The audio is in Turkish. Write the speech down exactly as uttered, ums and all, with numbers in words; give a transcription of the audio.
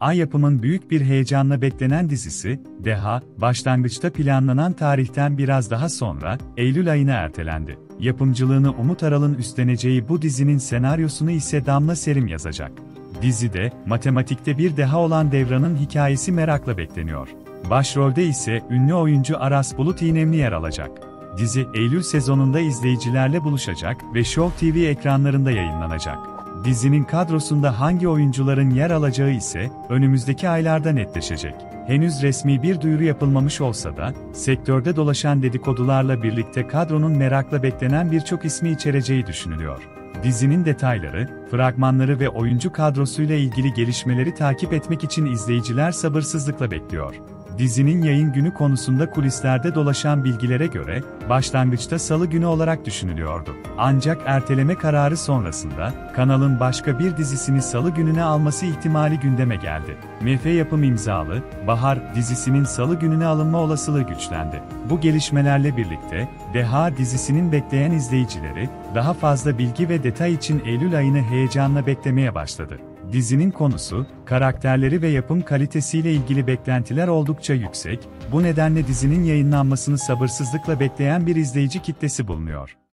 Ay Yapım'ın büyük bir heyecanla beklenen dizisi, Deha, başlangıçta planlanan tarihten biraz daha sonra, Eylül ayına ertelendi. Yapımcılığını Umut Aral'ın üstleneceği bu dizinin senaryosunu ise Damla Serim yazacak. Dizide, matematikte bir deha olan Devran'ın hikayesi merakla bekleniyor. Başrolde ise ünlü oyuncu Aras Bulut İynemli yer alacak. Dizi, Eylül sezonunda izleyicilerle buluşacak ve Show T V ekranlarında yayınlanacak. Dizinin kadrosunda hangi oyuncuların yer alacağı ise önümüzdeki aylarda netleşecek. Henüz resmi bir duyuru yapılmamış olsa da, sektörde dolaşan dedikodularla birlikte kadronun merakla beklenen birçok ismi içereceği düşünülüyor. Dizinin detayları, fragmanları ve oyuncu kadrosuyla ilgili gelişmeleri takip etmek için izleyiciler sabırsızlıkla bekliyor. Dizinin yayın günü konusunda kulislerde dolaşan bilgilere göre, başlangıçta Salı günü olarak düşünülüyordu. Ancak erteleme kararı sonrasında, kanalın başka bir dizisini Salı gününe alması ihtimali gündeme geldi. M F Yapım imzalı, Bahar dizisinin Salı gününe alınma olasılığı güçlendi. Bu gelişmelerle birlikte, Deha dizisinin bekleyen izleyicileri, daha fazla bilgi ve detay için Eylül ayını heyecanla beklemeye başladı. Dizinin konusu, karakterleri ve yapım kalitesiyle ilgili beklentiler oldukça yüksek, bu nedenle dizinin yayınlanmasını sabırsızlıkla bekleyen bir izleyici kitlesi bulunuyor.